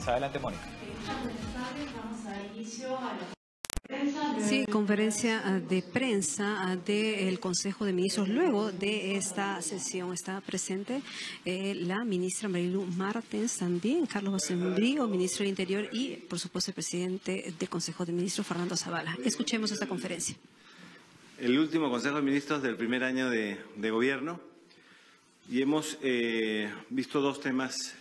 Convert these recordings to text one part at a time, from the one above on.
Adelante, Mónica. Sí, conferencia de prensa del Consejo de Ministros. Luego de esta sesión está presente la ministra Marilu Martens, también Carlos Basombrío, ministro del Interior, y por supuesto el presidente del Consejo de Ministros, Fernando Zavala. Escuchemos esta conferencia. El último Consejo de Ministros del primer año de gobierno, y hemos visto dos temas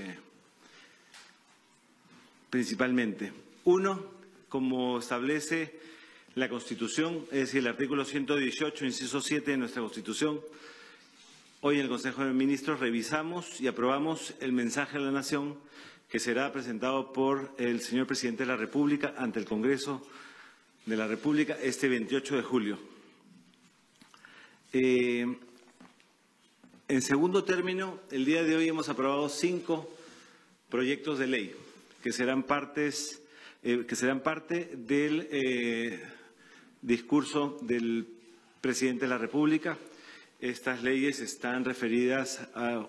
principalmente. Uno, como establece la Constitución, es decir, el artículo 118, inciso 7 de nuestra Constitución, hoy en el Consejo de Ministros revisamos y aprobamos el mensaje a la Nación que será presentado por el señor Presidente de la República ante el Congreso de la República este 28 de julio. En segundo término, el día de hoy hemos aprobado 5 proyectos de ley que serán parte del discurso del Presidente de la República. Estas leyes están referidas a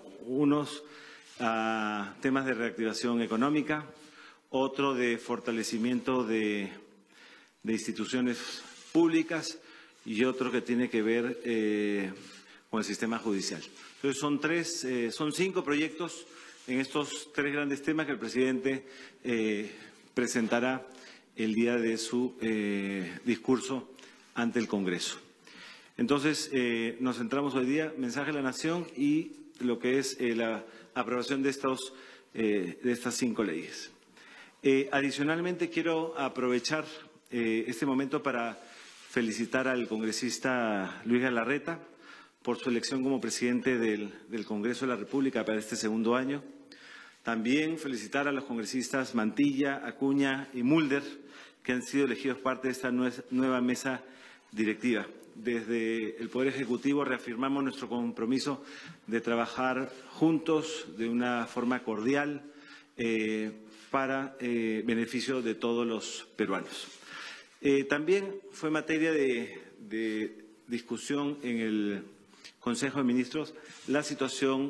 temas de reactivación económica, otro de fortalecimiento de instituciones públicas y otro que tiene que ver con el sistema judicial. Entonces son 5 proyectos en estos 3 grandes temas que el presidente presentará el día de su discurso ante el Congreso. Entonces, nos centramos hoy día, mensaje a la Nación y lo que es la aprobación de estas 5 leyes. Adicionalmente, quiero aprovechar este momento para felicitar al congresista Luis Galarreta por su elección como presidente del Congreso de la República para este segundo año. También felicitar a los congresistas Mantilla, Acuña y Mulder, que han sido elegidos parte de esta nueva mesa directiva. Desde el Poder Ejecutivo reafirmamos nuestro compromiso de trabajar juntos de una forma cordial para beneficio de todos los peruanos. También fue materia de discusión en el Consejo de Ministros la situación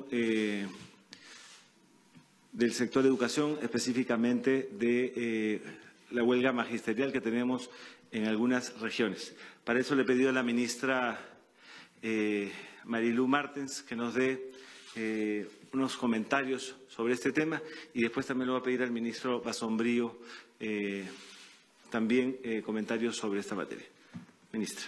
del sector de educación, específicamente de la huelga magisterial que tenemos en algunas regiones. Para eso le he pedido a la ministra Marilu Martens que nos dé unos comentarios sobre este tema y después también le voy a pedir al ministro Basombrío también comentarios sobre esta materia. Ministra.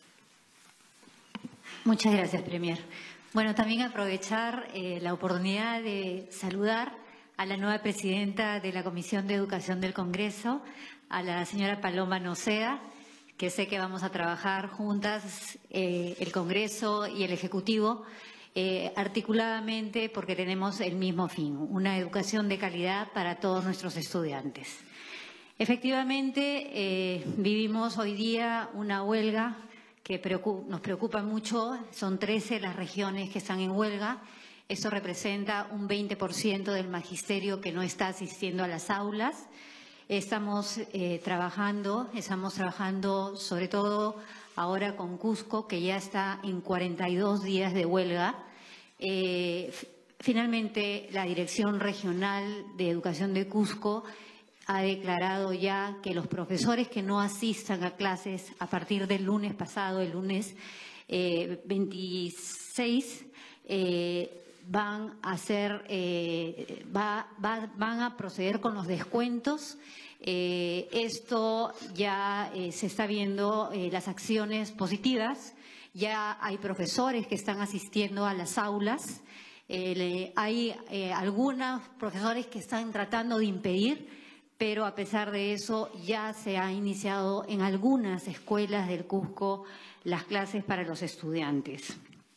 Muchas gracias, Premier. Bueno, también aprovechar la oportunidad de saludar a la nueva presidenta de la Comisión de Educación del Congreso, a la señora Paloma Noceda, que sé que vamos a trabajar juntas, el Congreso y el Ejecutivo, articuladamente porque tenemos el mismo fin, una educación de calidad para todos nuestros estudiantes. Efectivamente, vivimos hoy día una huelga que nos preocupa mucho. Son 13 las regiones que están en huelga. Esto representa un 20% del magisterio que no está asistiendo a las aulas. Estamos trabajando sobre todo ahora con Cusco, que ya está en 42 días de huelga. Finalmente, la Dirección Regional de Educación de Cusco ha declarado ya que los profesores que no asistan a clases a partir del lunes pasado, el lunes 26, van a proceder con los descuentos. Esto ya se está viendo las acciones positivas. Ya hay profesores que están asistiendo a las aulas. Hay algunos profesores que están tratando de impedir, pero a pesar de eso ya se ha iniciado en algunas escuelas del Cusco las clases para los estudiantes.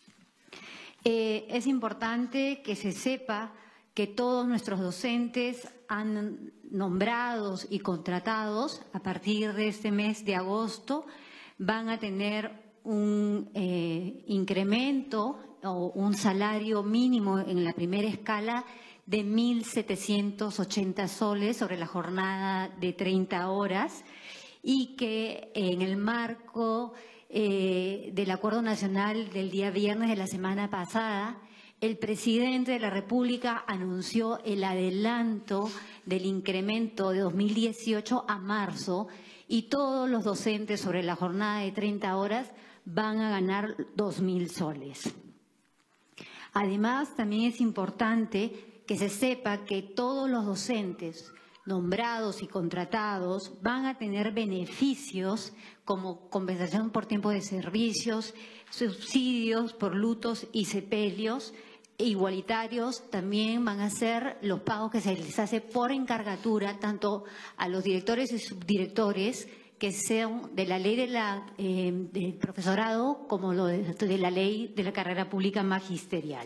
Es importante que se sepa que todos nuestros docentes han nombrados y contratados a partir de este mes de agosto van a tener un incremento o un salario mínimo en la primera escala de 1.780 soles sobre la jornada de 30 horas y que en el marco del Acuerdo Nacional del día viernes de la semana pasada, el presidente de la República anunció el adelanto del incremento de 2018 a marzo y todos los docentes sobre la jornada de 30 horas van a ganar 2.000 soles. Además, también es importante que se sepa que todos los docentes nombrados y contratados van a tener beneficios como compensación por tiempo de servicios, subsidios por lutos y sepelios, igualitarios. También van a ser los pagos que se les hace por encargatura tanto a los directores y subdirectores que sean de la ley del profesorado como de la ley de la carrera pública magisterial.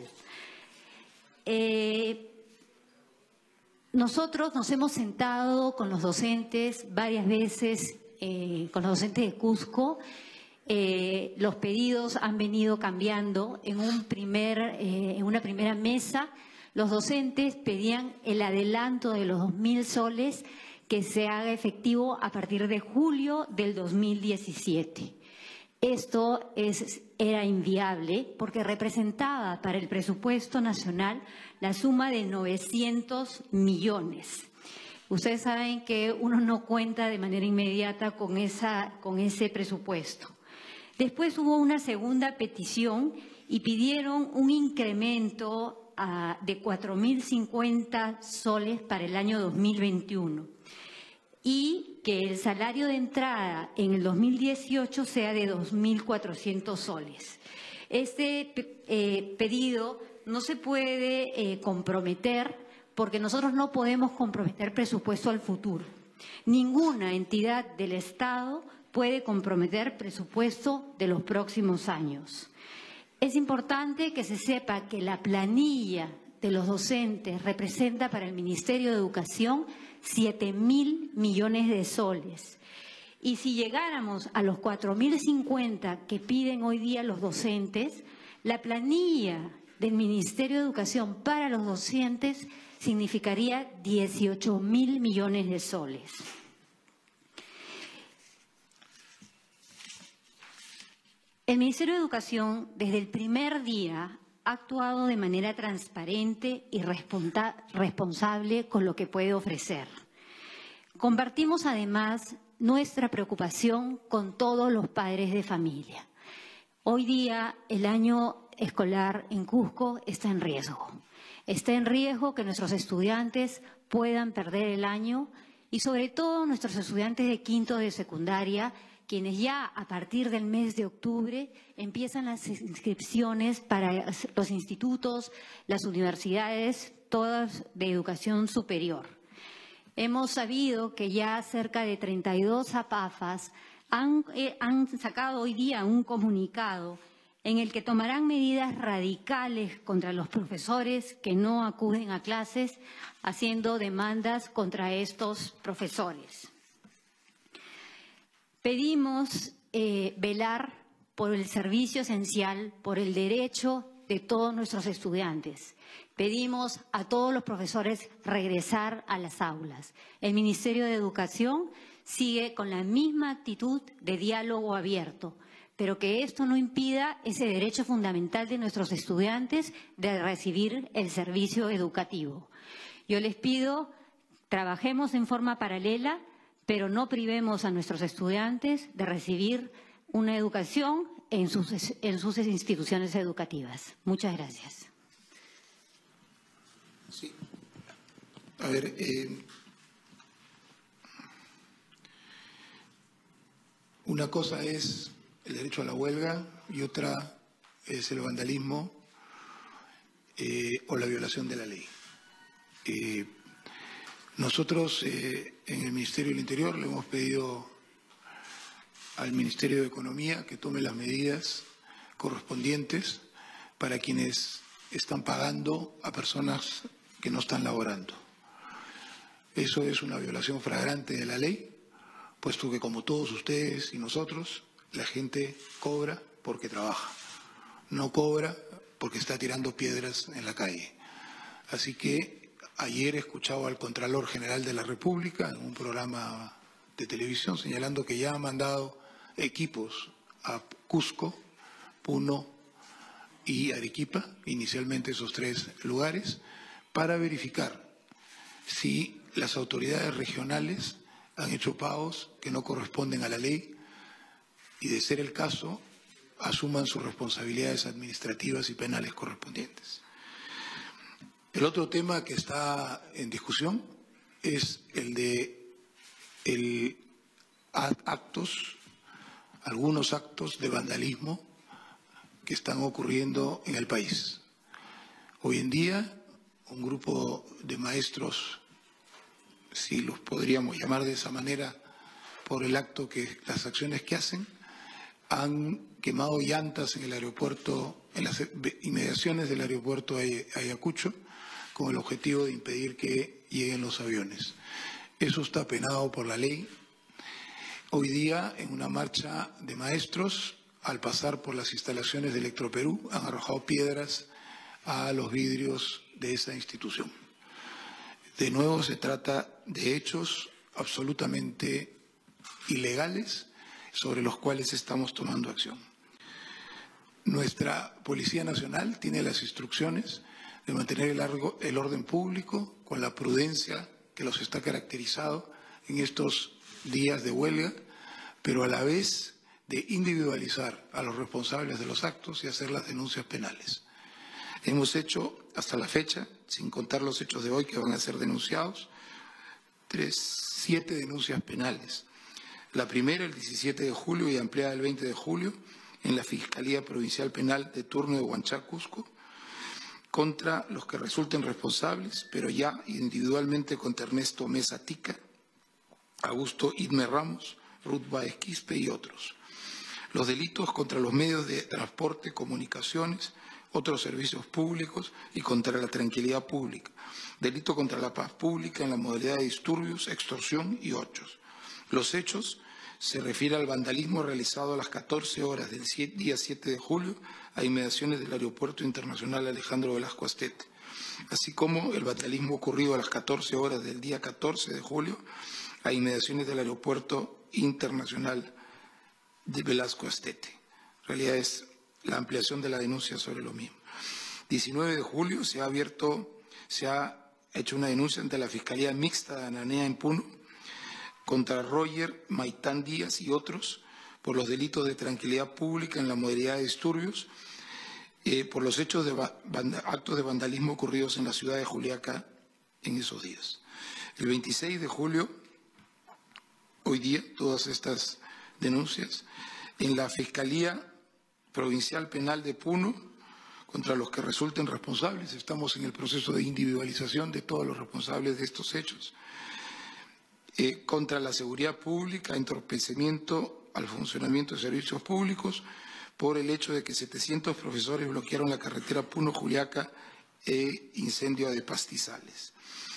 Nosotros nos hemos sentado con los docentes varias veces, con los docentes de Cusco. Los pedidos han venido cambiando. En una primera mesa, los docentes pedían el adelanto de los 2.000 soles que se haga efectivo a partir de julio del 2017. Esto era inviable porque representaba para el presupuesto nacional la suma de 900 millones. Ustedes saben que uno no cuenta de manera inmediata con ese presupuesto. Después hubo una segunda petición y pidieron un incremento de 4.050 soles para el año 2021 y que el salario de entrada en el 2018 sea de 2.400 soles. Este pedido no se puede comprometer porque nosotros no podemos comprometer presupuesto al futuro. Ninguna entidad del Estado puede comprometer presupuesto de los próximos años. Es importante que se sepa que la planilla de los docentes representa para el Ministerio de Educación 7.000 millones de soles. Y si llegáramos a los 4.050 que piden hoy día los docentes, la planilla del Ministerio de Educación para los docentes significaría 18.000 millones de soles. El Ministerio de Educación, desde el primer día, ha actuado de manera transparente y responsable con lo que puede ofrecer. Compartimos además nuestra preocupación con todos los padres de familia. Hoy día el año escolar en Cusco está en riesgo. Está en riesgo que nuestros estudiantes puedan perder el año y sobre todo nuestros estudiantes de quinto de secundaria, quienes ya a partir del mes de octubre empiezan las inscripciones para los institutos, las universidades, todas de educación superior. Hemos sabido que ya cerca de 32 APAFAS han sacado hoy día un comunicado en el que tomarán medidas radicales contra los profesores que no acuden a clases, haciendo demandas contra estos profesores. Pedimos velar por el servicio esencial, por el derecho de todos nuestros estudiantes. Pedimos a todos los profesores regresar a las aulas. El Ministerio de Educación sigue con la misma actitud de diálogo abierto, pero que esto no impida ese derecho fundamental de nuestros estudiantes de recibir el servicio educativo. Yo les pido, trabajemos en forma paralela, pero no privemos a nuestros estudiantes de recibir una educación en sus instituciones educativas. Muchas gracias. Sí. A ver, una cosa es el derecho a la huelga y otra es el vandalismo o la violación de la ley. Nosotros en el Ministerio del Interior le hemos pedido al Ministerio de Economía que tome las medidas correspondientes para quienes están pagando a personas que no están laborando. Eso es una violación flagrante de la ley, puesto que como todos ustedes y nosotros, la gente cobra porque trabaja, no cobra porque está tirando piedras en la calle. Así que ayer escuchaba al Contralor General de la República en un programa de televisión señalando que ya ha mandado equipos a Cusco, Puno y Arequipa, inicialmente esos 3 lugares, para verificar si las autoridades regionales han hecho pagos que no corresponden a la ley y, de ser el caso, asuman sus responsabilidades administrativas y penales correspondientes. El otro tema que está en discusión es el de algunos actos de vandalismo que están ocurriendo en el país. Hoy en día, un grupo de maestros, si los podríamos llamar de esa manera, por el acto las acciones que hacen, han quemado llantas en el aeropuerto, en las inmediaciones del aeropuerto de Ayacucho, con el objetivo de impedir que lleguen los aviones. Eso está penado por la ley. Hoy día, en una marcha de maestros, al pasar por las instalaciones de Electroperú, han arrojado piedras a los vidrios de esa institución. De nuevo, se trata de hechos absolutamente ilegales sobre los cuales estamos tomando acción. Nuestra Policía Nacional tiene las instrucciones de mantener el orden público con la prudencia que los está caracterizado en estos días de huelga, pero a la vez de individualizar a los responsables de los actos y hacer las denuncias penales. Hemos hecho, hasta la fecha, sin contar los hechos de hoy que van a ser denunciados, 7 denuncias penales. La primera, el 17 de julio y ampliada el 20 de julio, en la Fiscalía Provincial Penal de turno de Huanchá, Cusco, contra los que resulten responsables, pero ya individualmente contra Ernesto Mesa Tica, Augusto Idme Ramos, Ruth Baez Quispe y otros. Los delitos contra los medios de transporte, comunicaciones, otros servicios públicos y contra la tranquilidad pública. Delito contra la paz pública en la modalidad de disturbios, extorsión y otros. Los hechos se refieren al vandalismo realizado a las 14 horas del día 7 de julio a inmediaciones del Aeropuerto Internacional Alejandro Velasco Astete, así como el vandalismo ocurrido a las 14 horas del día 14 de julio a inmediaciones del Aeropuerto Internacional de Velasco Astete. En realidad es la ampliación de la denuncia sobre lo mismo. 19 de julio se ha hecho una denuncia ante la Fiscalía Mixta de Ananea en Puno contra Roger Maitán Díaz y otros por los delitos de tranquilidad pública en la modalidad de disturbios, por los hechos de actos de vandalismo ocurridos en la ciudad de Juliaca en esos días. El 26 de julio, hoy día, todas estas denuncias, en la Fiscalía Provincial Penal de Puno, contra los que resulten responsables. Estamos en el proceso de individualización de todos los responsables de estos hechos. Contra la seguridad pública, entorpecimiento al funcionamiento de servicios públicos, por el hecho de que 700 profesores bloquearon la carretera Puno-Juliaca e incendio de pastizales.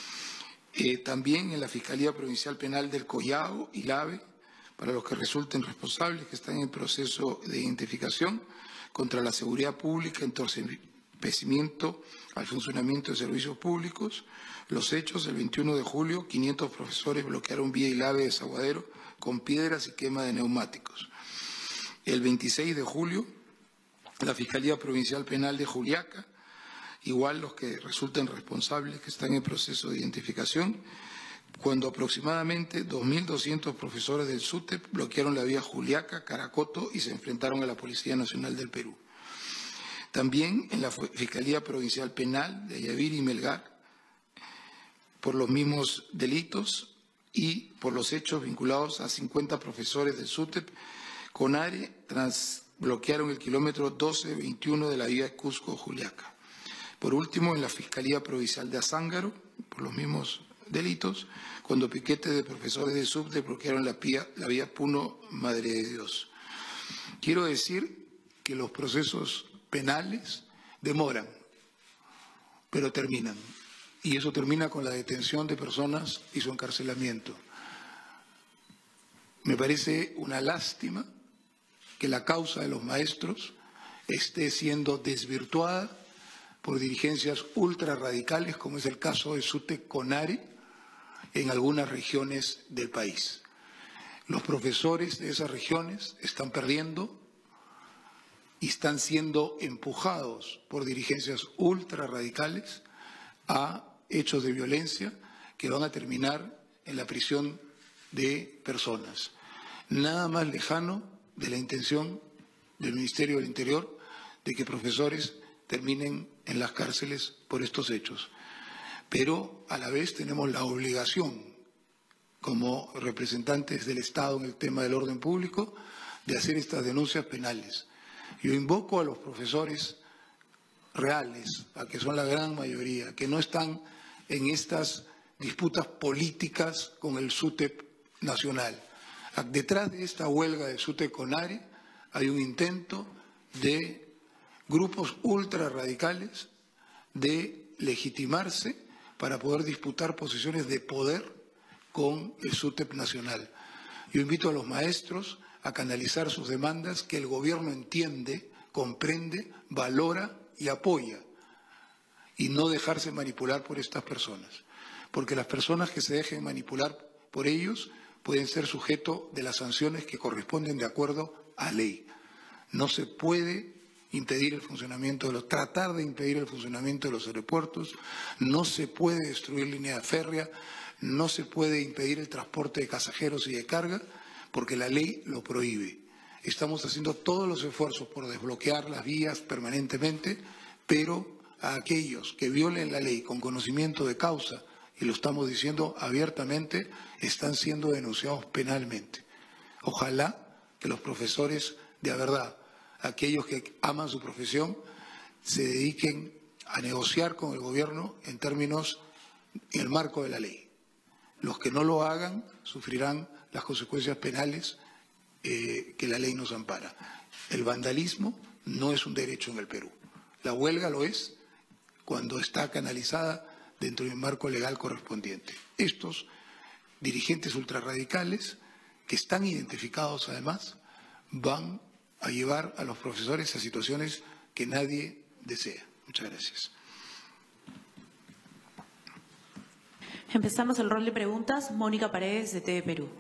También en la Fiscalía Provincial Penal del Collao y Lave, para los que resulten responsables, que están en proceso de identificación, contra la seguridad pública, entorpecimiento al funcionamiento de servicios públicos. Los hechos, el 21 de julio, 500 profesores bloquearon vía Ilave de Saguadero con piedras y quema de neumáticos. El 26 de julio, la Fiscalía Provincial Penal de Juliaca, igual los que resulten responsables, que están en proceso de identificación, cuando aproximadamente 2.200 profesores del SUTEP bloquearon la vía Juliaca, Caracoto y se enfrentaron a la Policía Nacional del Perú. También en la Fiscalía Provincial Penal de Ayavír y Melgar, por los mismos delitos y por los hechos vinculados a 50 profesores del SUTEP, CONARE bloquearon el kilómetro 1221 de la vía Cusco-Juliaca. Por último, en la Fiscalía Provincial de Azángaro, por los mismos delitos, cuando piquetes de profesores del SUTEP bloquearon la vía Puno-Madre de Dios. Quiero decir que los procesos penales demoran, pero terminan. Y eso termina con la detención de personas y su encarcelamiento. Me parece una lástima que la causa de los maestros esté siendo desvirtuada por dirigencias ultrarradicales, como es el caso de SUTEP CONARE, en algunas regiones del país. Los profesores de esas regiones están perdiendo y están siendo empujados por dirigencias ultra radicales a hechos de violencia que van a terminar en la prisión de personas. Nada más lejano de la intención del Ministerio del Interior de que profesores terminen en las cárceles por estos hechos. Pero a la vez tenemos la obligación, como representantes del Estado en el tema del orden público, de hacer estas denuncias penales. Yo invoco a los profesores reales, a que son la gran mayoría, que no están en estas disputas políticas con el SUTEP nacional. Detrás de esta huelga de SUTEP-CONARE hay un intento de grupos ultra radicales de legitimarse para poder disputar posiciones de poder con el SUTEP nacional. Yo invito a los maestros a canalizar sus demandas que el gobierno entiende, comprende, valora y apoya, y no dejarse manipular por estas personas, porque las personas que se dejen manipular por ellos pueden ser sujeto de las sanciones que corresponden de acuerdo a ley. No se puede impedir el funcionamiento tratar de impedir el funcionamiento de los aeropuertos, no se puede destruir línea férrea, no se puede impedir el transporte de pasajeros y de carga, porque la ley lo prohíbe. Estamos haciendo todos los esfuerzos por desbloquear las vías permanentemente, pero a aquellos que violen la ley con conocimiento de causa, y lo estamos diciendo abiertamente, están siendo denunciados penalmente. Ojalá que los profesores de verdad, aquellos que aman su profesión, se dediquen a negociar con el gobierno en términos, en el marco de la ley. Los que no lo hagan sufrirán las consecuencias penales que la ley nos ampara. El vandalismo no es un derecho en el Perú. La huelga lo es cuando está canalizada dentro del marco legal correspondiente. Estos dirigentes ultrarradicales, que están identificados además, van a llevar a los profesores a situaciones que nadie desea. Muchas gracias. Empezamos el rol de preguntas. Mónica Paredes, de TV Perú.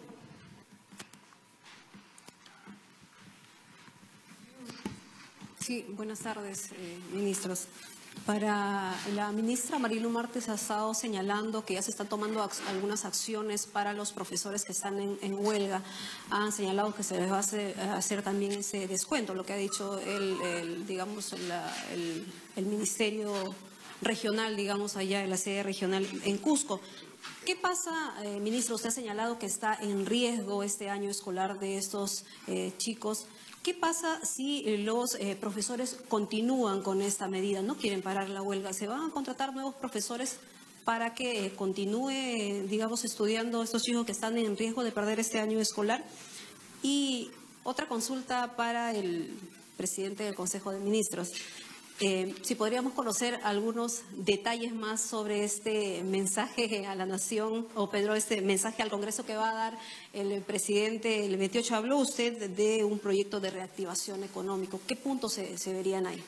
Sí, buenas tardes, ministros. Para la ministra Marilu Martens ha estado señalando que ya se están tomando algunas acciones para los profesores que están en huelga. Han señalado que se les va a hacer también ese descuento, lo que ha dicho el Ministerio Regional, digamos, allá en la sede regional en Cusco. ¿Qué pasa, ministro? Usted ha señalado que está en riesgo este año escolar de estos chicos. ¿Qué pasa si los profesores continúan con esta medida? No quieren parar la huelga. ¿Se van a contratar nuevos profesores para que continúe, digamos, estudiando estos chicos que están en riesgo de perder este año escolar? Y otra consulta para el presidente del Consejo de Ministros. Si podríamos conocer algunos detalles más sobre este mensaje a la nación, o Pedro, este mensaje al Congreso que va a dar el presidente el 28. Habló usted de un proyecto de reactivación económico. ¿Qué puntos se verían ahí?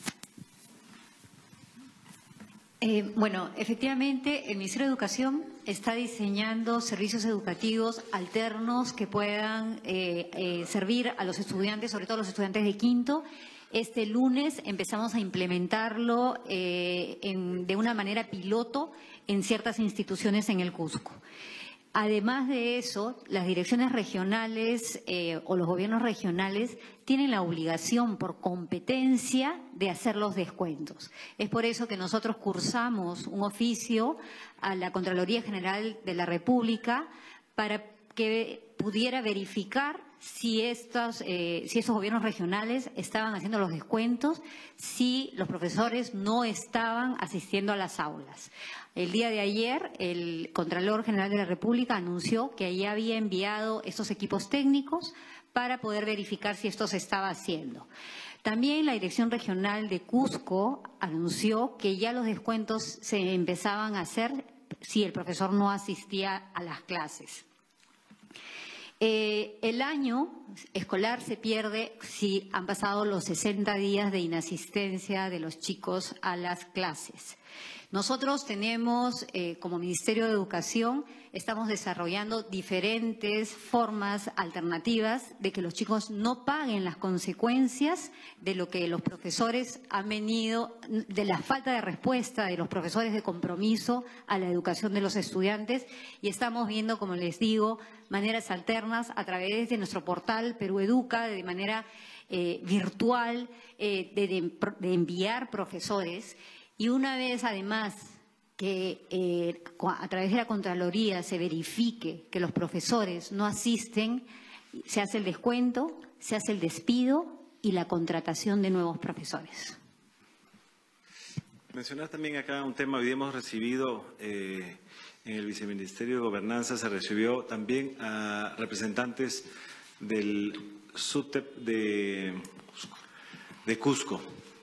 Bueno, efectivamente, el Ministerio de Educación está diseñando servicios educativos alternos que puedan servir a los estudiantes, sobre todo a los estudiantes de quinto. Este lunes empezamos a implementarlo de una manera piloto en ciertas instituciones en el Cusco. Además de eso, las direcciones regionales o los gobiernos regionales tienen la obligación por competencia de hacer los descuentos. Es por eso que nosotros cursamos un oficio a la Contraloría General de la República para que pudiera verificar si estos gobiernos regionales estaban haciendo los descuentos, si los profesores no estaban asistiendo a las aulas. El día de ayer, el Contralor General de la República anunció que ya había enviado estos equipos técnicos para poder verificar si esto se estaba haciendo. También la Dirección Regional de Cusco anunció que ya los descuentos se empezaban a hacer si el profesor no asistía a las clases. El año escolar se pierde si han pasado los 60 días de inasistencia de los chicos a las clases. Nosotros tenemos, como Ministerio de Educación, estamos desarrollando diferentes formas alternativas de que los chicos no paguen las consecuencias de lo que los profesores han venido, de la falta de respuesta de los profesores de compromiso a la educación de los estudiantes, y estamos viendo, como les digo, maneras alternas a través de nuestro portal Perú Educa, de manera virtual, de enviar profesores. Y una vez, además, que a través de la Contraloría se verifique que los profesores no asisten, se hace el descuento, se hace el despido y la contratación de nuevos profesores. Mencionar también acá un tema, hoy hemos recibido en el Viceministerio de Gobernanza, se recibió también a representantes del SUTEP de Cusco.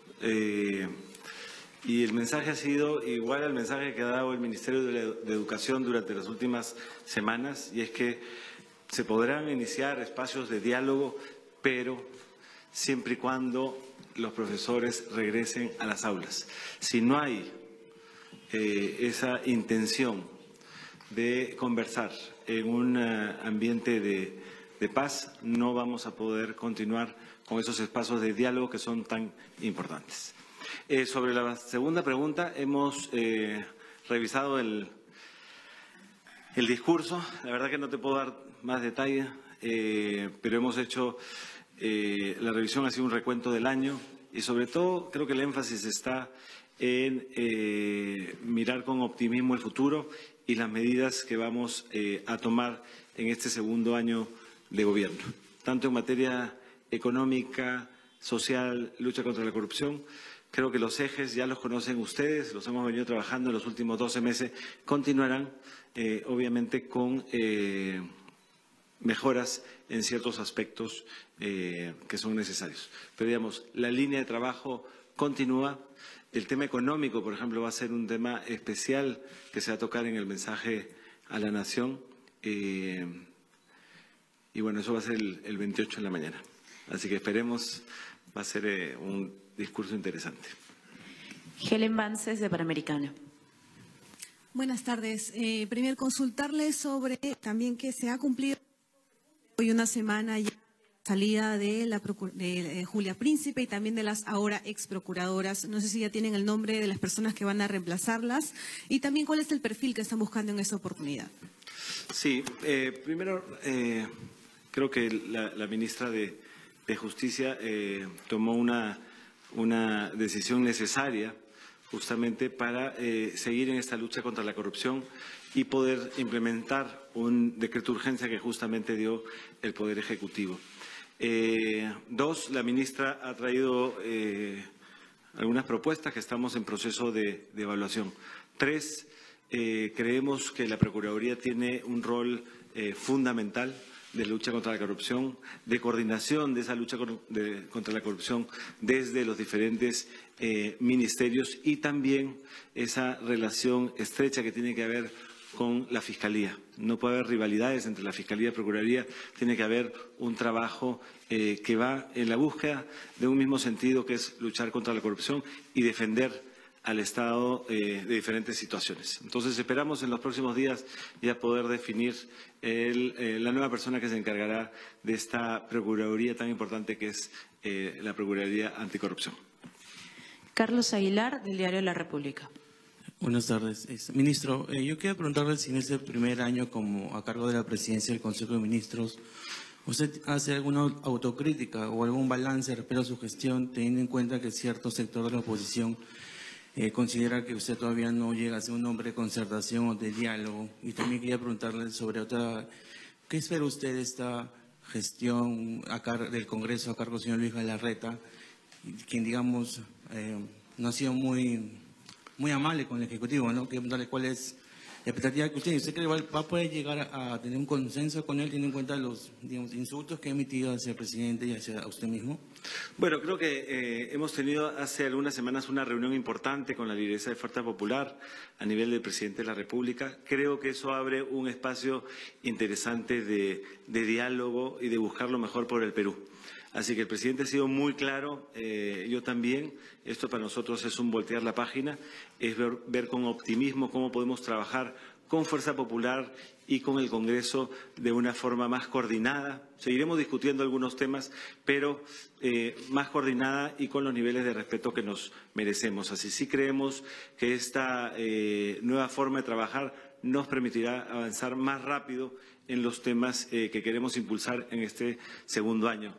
Y el mensaje ha sido igual al mensaje que ha dado el Ministerio de Educación durante las últimas semanas, y es que se podrán iniciar espacios de diálogo, pero siempre y cuando los profesores regresen a las aulas. Si no hay esa intención de conversar en un ambiente de paz, no vamos a poder continuar con esos espacios de diálogo que son tan importantes. Sobre la segunda pregunta, hemos revisado el discurso. La verdad que no te puedo dar más detalle, pero hemos hecho la revisión, ha sido un recuento del año y sobre todo creo que el énfasis está en mirar con optimismo el futuro y las medidas que vamos a tomar en este segundo año de gobierno, tanto en materia económica, social, lucha contra la corrupción. Creo que los ejes ya los conocen ustedes, los hemos venido trabajando en los últimos 12 meses, continuarán obviamente con mejoras en ciertos aspectos que son necesarios. Pero digamos, la línea de trabajo continúa. El tema económico, por ejemplo, va a ser un tema especial que se va a tocar en el mensaje a la Nación. Y bueno, eso va a ser el 28 de la mañana. Así que esperemos, va a ser un discurso interesante. Helen Vances, de Panamericana. Buenas tardes. Primero, consultarle sobre también que se ha cumplido hoy una semana ya la salida de Julia Príncipe y también de las ahora ex procuradoras. No sé si ya tienen el nombre de las personas que van a reemplazarlas y también cuál es el perfil que están buscando en esta oportunidad. Sí, primero creo que la ministra de Justicia tomó una decisión necesaria justamente para seguir en esta lucha contra la corrupción y poder implementar un decreto de urgencia que justamente dio el Poder Ejecutivo. Dos, la ministra ha traído algunas propuestas que estamos en proceso de evaluación. Tres, creemos que la Procuraduría tiene un rol fundamental de lucha contra la corrupción, de coordinación de esa lucha contra la corrupción desde los diferentes ministerios y también esa relación estrecha que tiene que haber con la Fiscalía. No puede haber rivalidades entre la Fiscalía y la Procuraduría, tiene que haber un trabajo que va en la búsqueda de un mismo sentido, que es luchar contra la corrupción y defender al Estado de diferentes situaciones. Entonces esperamos en los próximos días ya poder definir la nueva persona que se encargará de esta Procuraduría tan importante que es la Procuraduría Anticorrupción. Carlos Aguilar, del Diario de la República. Buenas tardes. Ministro, yo quiero preguntarle si en este primer año como a cargo de la presidencia del Consejo de Ministros, ¿usted hace alguna autocrítica o algún balance respecto a su gestión, teniendo en cuenta que cierto sector de la oposición considera que usted todavía no llega a ser un hombre de concertación o de diálogo? Y también quería preguntarle sobre ¿qué espera usted de esta gestión del Congreso a cargo del señor Luis Galarreta, quien, digamos, no ha sido muy amable con el Ejecutivo, ¿no? Quiero preguntarle cuál es la expectativa que usted cree que va a poder llegar a tener un consenso con él, teniendo en cuenta los, digamos, insultos que ha emitido hacia el presidente y hacia usted mismo. Bueno, creo que hemos tenido hace algunas semanas una reunión importante con la lideresa de Fuerza Popular a nivel del presidente de la República. Creo que eso abre un espacio interesante de diálogo y de buscar lo mejor por el Perú. Así que el presidente ha sido muy claro, yo también. Esto para nosotros es un voltear la página, es ver con optimismo cómo podemos trabajar con Fuerza Popular y con el Congreso de una forma más coordinada. Seguiremos discutiendo algunos temas, pero más coordinada y con los niveles de respeto que nos merecemos. Así sí creemos que esta nueva forma de trabajar nos permitirá avanzar más rápido en los temas que queremos impulsar en este segundo año.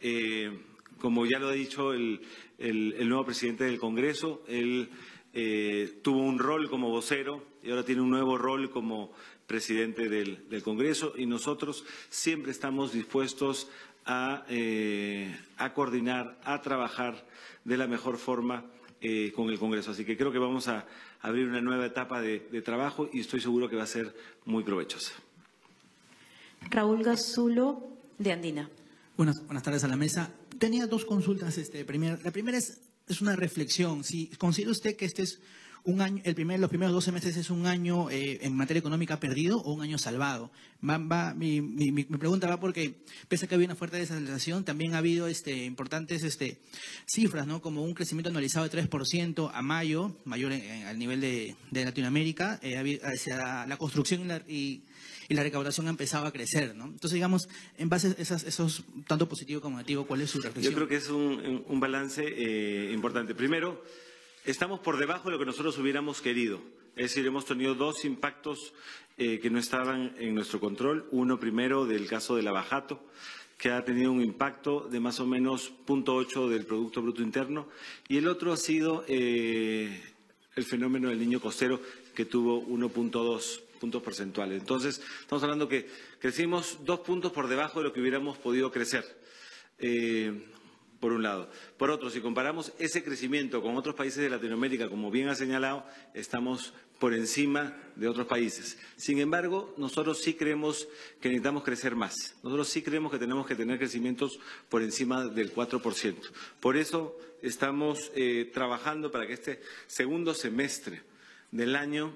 Como ya lo ha dicho el nuevo presidente del Congreso, él tuvo un rol como vocero y ahora tiene un nuevo rol como presidente del Congreso, y nosotros siempre estamos dispuestos a coordinar, a trabajar de la mejor forma con el Congreso. Así que creo que vamos a abrir una nueva etapa de trabajo y estoy seguro que va a ser muy provechosa. Raúl Gazulo, de Andina. Buenas tardes a la mesa. Tenía dos consultas. La primera es una reflexión. Si considera usted que este es un año, los primeros 12 meses es un año en materia económica perdido o un año salvado. Mi pregunta va porque, pese a que había una fuerte desaceleración, también ha habido importantes cifras, ¿no? Como un crecimiento anualizado de 3% a mayo, mayor al nivel de Latinoamérica. La construcción y la recaudación ha empezado a crecer, ¿no? Entonces, digamos, en base a esos tanto positivo como negativo, ¿cuál es su reflexión? Yo creo que es un balance importante. Primero, estamos por debajo de lo que nosotros hubiéramos querido. Es decir, hemos tenido dos impactos que no estaban en nuestro control. Uno, primero, del caso del abajato, que ha tenido un impacto de más o menos 0.8 del Producto Bruto Interno. Y el otro ha sido el fenómeno del niño costero, que tuvo 1.2 puntos porcentuales. Entonces, estamos hablando que crecimos 2 puntos por debajo de lo que hubiéramos podido crecer, por un lado. Por otro, si comparamos ese crecimiento con otros países de Latinoamérica, como bien ha señalado, estamos por encima de otros países. Sin embargo, nosotros sí creemos que necesitamos crecer más. Nosotros sí creemos que tenemos que tener crecimientos por encima del 4%. Por eso estamos trabajando para que este segundo semestre del año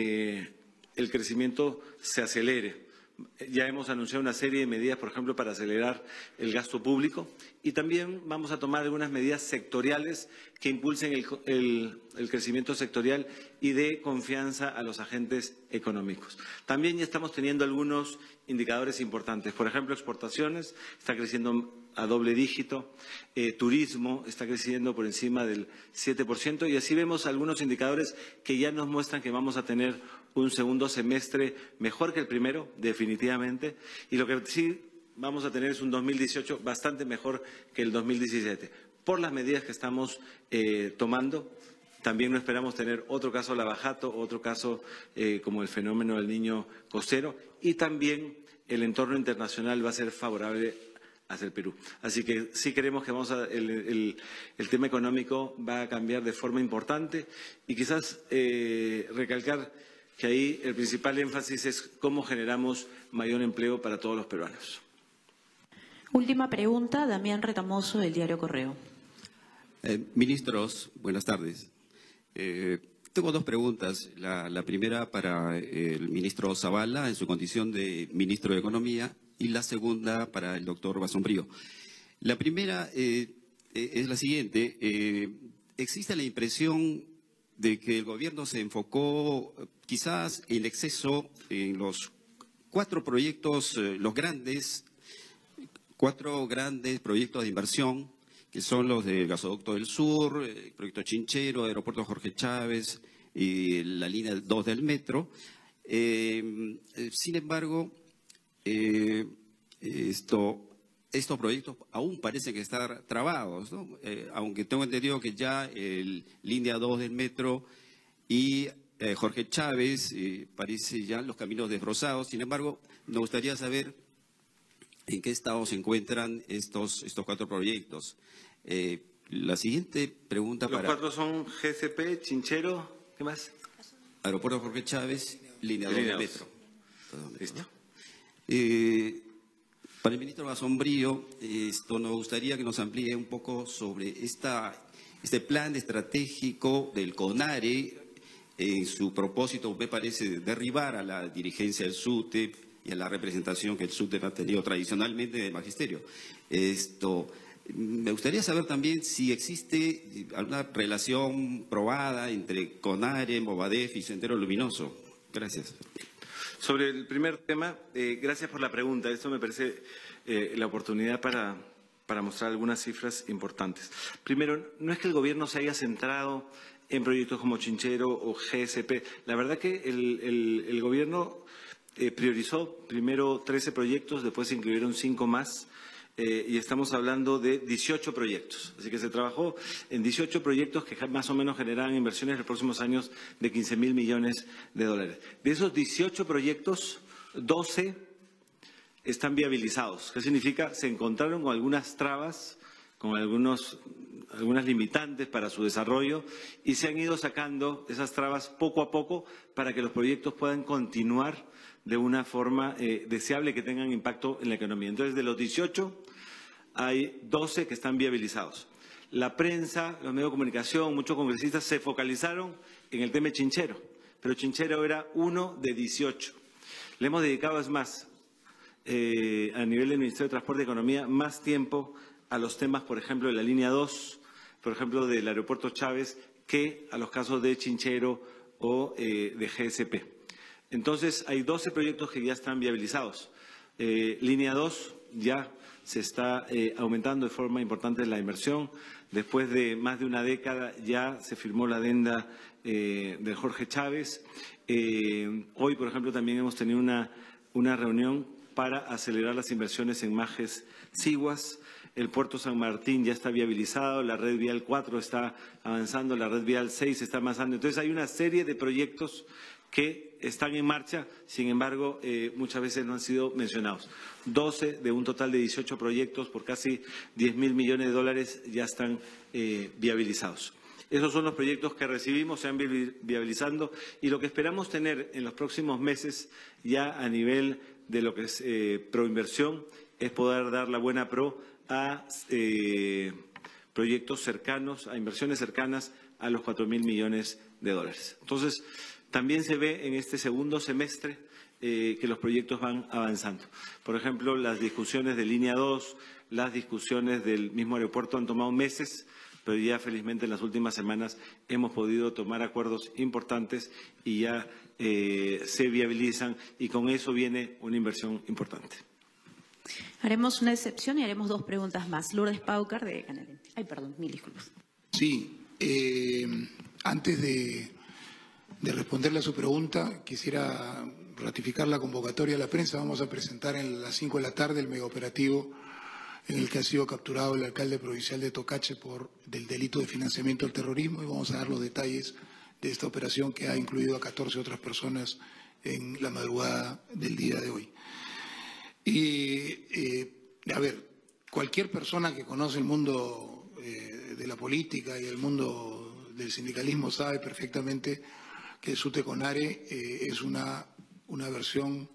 el crecimiento se acelere. Ya hemos anunciado una serie de medidas, por ejemplo, para acelerar el gasto público, y también vamos a tomar algunas medidas sectoriales que impulsen el crecimiento sectorial y dé confianza a los agentes económicos. También ya estamos teniendo algunos indicadores importantes. Por ejemplo, exportaciones está creciendo a doble dígito, turismo está creciendo por encima del 7%, y así vemos algunos indicadores que ya nos muestran que vamos a tener un segundo semestre mejor que el primero, definitivamente, y lo que sí vamos a tener es un 2018 bastante mejor que el 2017, por las medidas que estamos tomando. También no esperamos tener otro caso lavajato, otro caso como el fenómeno del niño costero, y también el entorno internacional va a ser favorable hacia el Perú. Así que sí creemos que el tema económico va a cambiar de forma importante, y quizás recalcar que ahí el principal énfasis es cómo generamos mayor empleo para todos los peruanos. Última pregunta, Damián Retamoso, del diario Correo. Ministros, buenas tardes. Tengo dos preguntas. La primera para el ministro Zavala en su condición de ministro de Economía, y la segunda para el doctor Basombrío. La primera es la siguiente. Existe la impresión de que el gobierno se enfocó quizás en exceso en los cuatro proyectos, cuatro grandes proyectos de inversión, que son los del Gasoducto del Sur, el proyecto Chinchero, Aeropuerto Jorge Chávez y la línea 2 del metro. Sin embargo, estos proyectos aún parecen que estar trabados, ¿no? Aunque tengo entendido que ya el línea 2 del metro y Jorge Chávez parece ya los caminos desbrozados. Sin embargo, me gustaría saber en qué estado se encuentran estos cuatro proyectos. La siguiente pregunta Los cuatro son GCP, Chinchero, ¿qué más? Aeropuerto Jorge Chávez, línea 2 del metro. Listo. Para el ministro Basombrío, nos gustaría que nos amplíe un poco sobre este plan estratégico del CONARE, en su propósito, me parece, derribar a la dirigencia del SUTEP y a la representación que el SUTEP ha tenido tradicionalmente del magisterio. Me gustaría saber también si existe alguna relación probada entre CONARE, Movadef y Sendero Luminoso. Gracias. Sobre el primer tema, gracias por la pregunta. Esto me parece la oportunidad para mostrar algunas cifras importantes. Primero, no es que el Gobierno se haya centrado en proyectos como Chinchero o GSP. La verdad que el Gobierno priorizó primero 13 proyectos, después se incluyeron 5 más. Y estamos hablando de 18 proyectos. Así que se trabajó en 18 proyectos que más o menos generarán inversiones en los próximos años de 15.000 millones de dólares. De esos 18 proyectos, 12 están viabilizados. ¿Qué significa? Se encontraron con algunas trabas, con algunas limitantes para su desarrollo y se han ido sacando esas trabas poco a poco para que los proyectos puedan continuar de una forma deseable que tengan impacto en la economía. Entonces, de los 18, hay 12 que están viabilizados. La prensa, los medios de comunicación, muchos congresistas se focalizaron en el tema de Chinchero, pero Chinchero era uno de 18. Le hemos dedicado, es más, a nivel del Ministerio de Transporte y Economía, más tiempo a los temas, por ejemplo, de la línea 2, por ejemplo, del aeropuerto Chávez, que a los casos de Chinchero o de GSP. Entonces, hay 12 proyectos que ya están viabilizados. Línea 2 ya se está aumentando de forma importante la inversión. Después de más de una década ya se firmó la adenda de Jorge Chávez. Hoy, por ejemplo, también hemos tenido una reunión para acelerar las inversiones en Majes Siguas. El puerto San Martín ya está viabilizado, la red vial 4 está avanzando, la red vial 6 está avanzando. Entonces, hay una serie de proyectos que están en marcha, sin embargo, muchas veces no han sido mencionados. 12 de un total de 18 proyectos por casi 10.000 millones de dólares ya están viabilizados. Esos son los proyectos que recibimos, se han viabilizando y lo que esperamos tener en los próximos meses ya a nivel de lo que es proinversión es poder dar la buena pro a proyectos cercanos, a inversiones cercanas a los 4.000 millones de dólares. Entonces, también se ve en este segundo semestre que los proyectos van avanzando. Por ejemplo, las discusiones de línea 2, las discusiones del mismo aeropuerto han tomado meses, pero ya felizmente en las últimas semanas hemos podido tomar acuerdos importantes y ya se viabilizan y con eso viene una inversión importante. Haremos una excepción y haremos 2 preguntas más. Lourdes Paucar, de Canal. Ay, perdón, mil disculpas. Sí, antes de responderle a su pregunta, quisiera ratificar la convocatoria a la prensa. Vamos a presentar a las 5 de la tarde el megaoperativo en el que ha sido capturado el alcalde provincial de Tocache del delito de financiamiento del terrorismo y vamos a dar los detalles de esta operación que ha incluido a 14 otras personas en la madrugada del día de hoy. A ver, cualquier persona que conoce el mundo de la política y el mundo del sindicalismo sabe perfectamente que SUTE CONARE es una versión,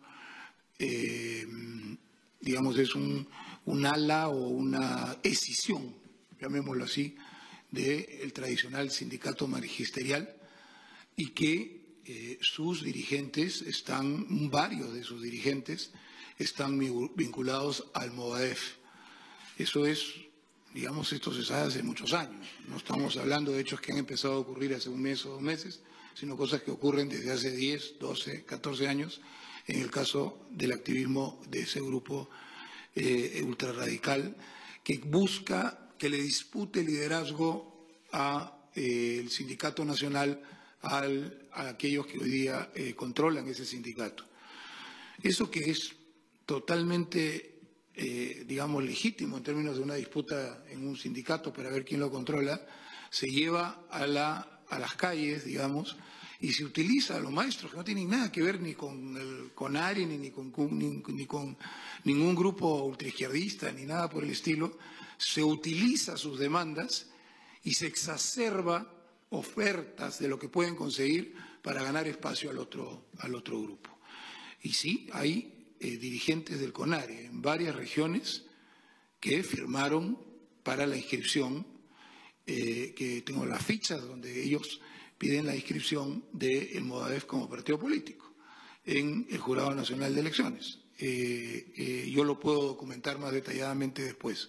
digamos, es un ala o una escisión, llamémoslo así, del tradicional sindicato magisterial y que sus dirigentes varios de sus dirigentes están vinculados al Movadef. Eso es, digamos, esto se sabe hace muchos años. No estamos hablando de hechos que han empezado a ocurrir hace un mes o 2 meses, sino cosas que ocurren desde hace 10, 12, 14 años en el caso del activismo de ese grupo ultrarradical que busca que le dispute liderazgo al sindicato nacional, a aquellos que hoy día controlan ese sindicato. Eso que es totalmente, digamos, legítimo en términos de una disputa en un sindicato para ver quién lo controla, se lleva a las calles, digamos, y se utiliza a los maestros, que no tienen nada que ver ni con el CONARE, ni con ningún grupo ultraizquierdista, ni nada por el estilo, se utiliza sus demandas y se exacerba ofertas de lo que pueden conseguir para ganar espacio al otro grupo. Y sí, hay dirigentes del CONARE en varias regiones que firmaron para la inscripción, que tengo las fichas donde ellos piden la inscripción del Movadef como partido político en el Jurado Nacional de Elecciones. yo lo puedo documentar más detalladamente después.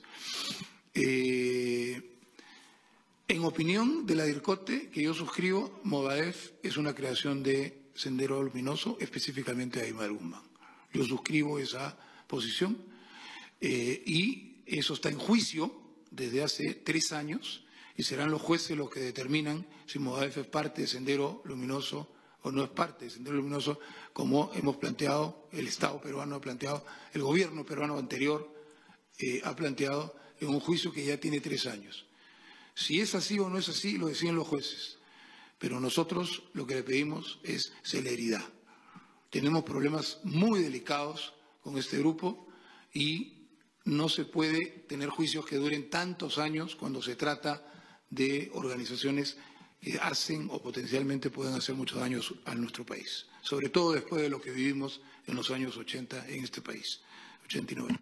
En opinión de la DIRCOTE, que yo suscribo, Movadef es una creación de Sendero Luminoso, específicamente de Aymar Guzmán. Yo suscribo esa posición y eso está en juicio desde hace 3 años y serán los jueces los que determinan si Movadef es parte de Sendero Luminoso o no es parte de Sendero Luminoso, como hemos planteado, el Estado peruano ha planteado, el gobierno peruano anterior ha planteado en un juicio que ya tiene 3 años. Si es así o no es así, lo deciden los jueces. Pero nosotros lo que le pedimos es celeridad. Tenemos problemas muy delicados con este grupo y no se puede tener juicios que duren tantos años cuando se trata de organizaciones que hacen o potencialmente pueden hacer muchos daños a nuestro país. Sobre todo después de lo que vivimos en los años 80 en este país, 89.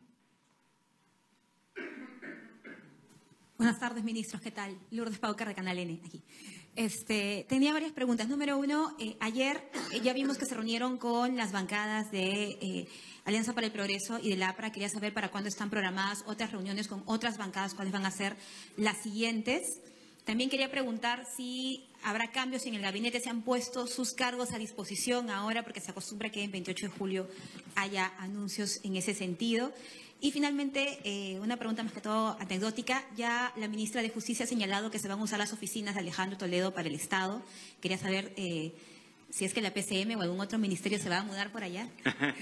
Buenas tardes, ministros. ¿Qué tal? Lourdes Paucar, de Canal N, aquí. Tenía varias preguntas. Número 1, ayer ya vimos que se reunieron con las bancadas de Alianza para el Progreso y del APRA. Quería saber para cuándo están programadas otras reuniones con otras bancadas, cuáles van a ser las siguientes. También quería preguntar si habrá cambios en el gabinete, se han puesto sus cargos a disposición ahora, porque se acostumbra que en 28 de julio haya anuncios en ese sentido. Y finalmente, una pregunta más que todo anecdótica. Ya la ministra de Justicia ha señalado que se van a usar las oficinas de Alejandro Toledo para el Estado. Quería saber si es que la PCM o algún otro ministerio se va a mudar por allá.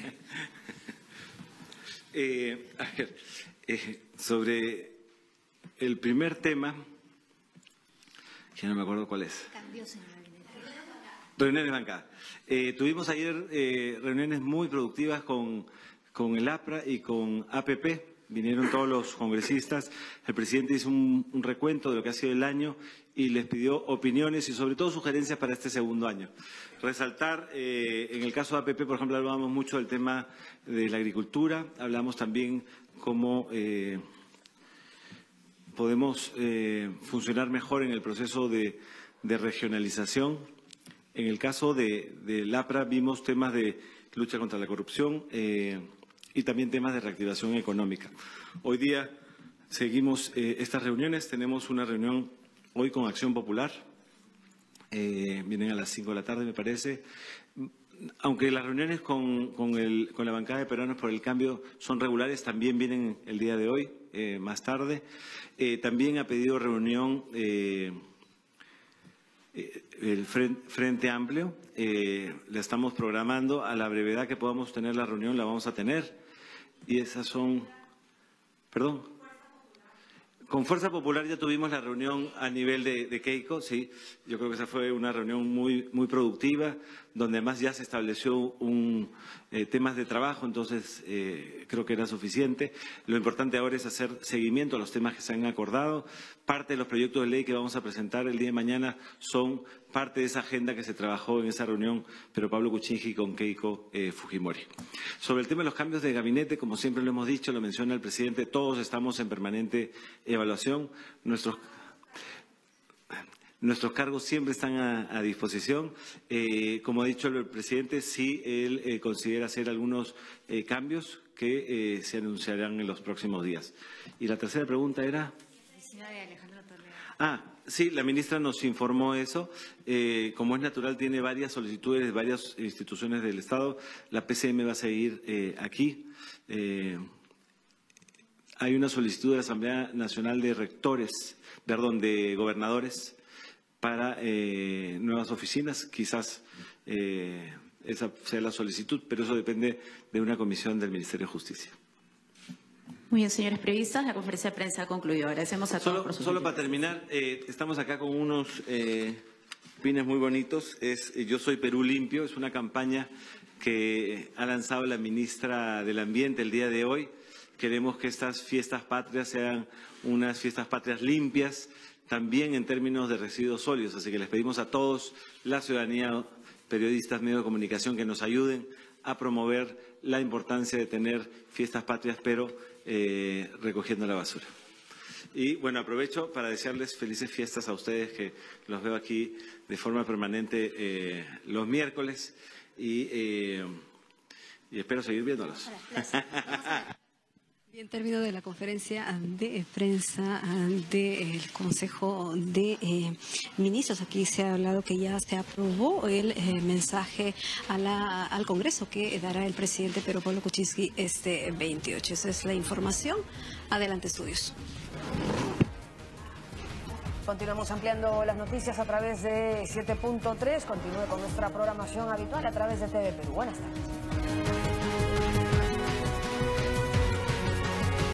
Sobre el primer tema, que no me acuerdo cuál es. Cambios en el gabinete. Reuniones de bancada. Tuvimos ayer reuniones muy productivas con el APRA y con APP. Vinieron todos los congresistas. El presidente hizo un recuento de lo que ha sido el año y les pidió opiniones y sobre todo sugerencias para este segundo año. Resaltar, en el caso de APP, por ejemplo, hablábamos mucho del tema de la agricultura. Hablamos también cómo podemos funcionar mejor en el proceso de regionalización. En el caso del APRA vimos temas de lucha contra la corrupción y también temas de reactivación económica. Hoy día seguimos estas reuniones. Tenemos una reunión hoy con Acción Popular. Vienen a las 5 de la tarde, me parece. Aunque las reuniones con la bancada de Peruanos por el Cambio son regulares, también vienen el día de hoy, más tarde. También ha pedido reunión el Frente Amplio. La estamos programando. A la brevedad que podamos tener la reunión la vamos a tener. Y esas son... Perdón. Con Fuerza Popular ya tuvimos la reunión a nivel de Keiko, sí. Yo creo que esa fue una reunión muy productiva, donde además ya se estableció temas de trabajo, entonces creo que era suficiente. Lo importante ahora es hacer seguimiento a los temas que se han acordado. Parte de los proyectos de ley que vamos a presentar el día de mañana son parte de esa agenda que se trabajó en esa reunión, pero Pablo Kuczynski con Keiko Fujimori. Sobre el tema de los cambios de gabinete, como siempre lo hemos dicho, lo menciona el presidente, todos estamos en permanente evaluación. Nuestros cargos siempre están a disposición. Como ha dicho el presidente, sí, él considera hacer algunos cambios que se anunciarán en los próximos días. Y la tercera pregunta era... Sí, la ministra nos informó eso. Como es natural, tiene varias solicitudes de varias instituciones del Estado. La PCM va a seguir aquí. Hay una solicitud de la Asamblea Nacional de de gobernadores para nuevas oficinas. Quizás esa sea la solicitud, pero eso depende de una comisión del Ministerio de Justicia. Muy bien, señores periodistas, la conferencia de prensa ha concluido. Agradecemos a todos por su Solo para terminar, estamos acá con unos pines muy bonitos. Yo soy Perú Limpio, es una campaña que ha lanzado la ministra del Ambiente el día de hoy. Queremos que estas fiestas patrias sean unas fiestas patrias limpias, también en términos de residuos sólidos. Así que les pedimos a todos, la ciudadanía, periodistas, medios de comunicación, que nos ayuden a promover la importancia de tener fiestas patrias, pero recogiendo la basura. Y bueno, aprovecho para desearles felices fiestas a ustedes, que los veo aquí de forma permanente los miércoles. Y y espero seguir viéndolos. En términos de la conferencia de prensa del Consejo de Ministros, aquí se ha hablado que ya se aprobó el mensaje al Congreso que dará el presidente Pedro Pablo Kuczynski este 28. Esa es la información. Adelante, estudios. Continuamos ampliando las noticias a través de 7.3. Continúe con nuestra programación habitual a través de TV Perú. Buenas tardes.